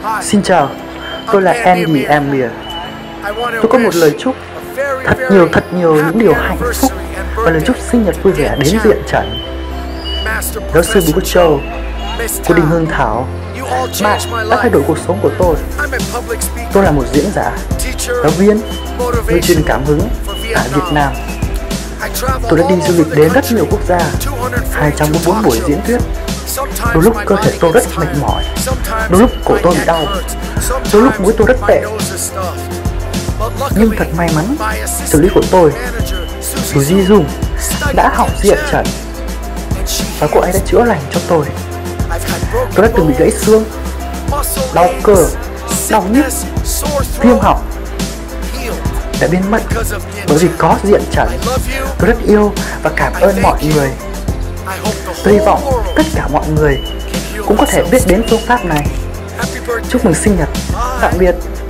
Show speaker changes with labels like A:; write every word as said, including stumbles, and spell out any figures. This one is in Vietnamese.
A: Xin chào, tôi là Andy Amir. Tôi có một lời chúc thật nhiều thật nhiều những điều hạnh phúc và lời chúc sinh nhật vui vẻ đến diện trần. Giáo sư Bú Châu, cô Đinh Hương Thảo, bạn đã thay đổi cuộc sống của tôi. Tôi là một diễn giả, giáo viên, người truyền cảm hứng tại Việt Nam. Tôi đã đi du lịch đến rất nhiều quốc gia, hai trăm bốn mươi bốn buổi diễn thuyết. Đôi lúc cơ thể tôi rất mệt mỏi, đôi lúc cổ tôi bị đau, đôi lúc mũi tôi rất tệ. Nhưng thật may mắn, xử lý của tôi, Sú Di Dung, đã học diện trần và cô ấy đã chữa lành cho tôi. Tôi đã từng bị gãy xương, đau cơ, đau nhức, viêm họng, đã biến mất bởi vì có diện trần. Tôi rất yêu và cảm ơn mọi người. Tôi hy vọng tất cả mọi người cũng có thể biết đến phương pháp này. Chúc mừng sinh nhật, tạm biệt.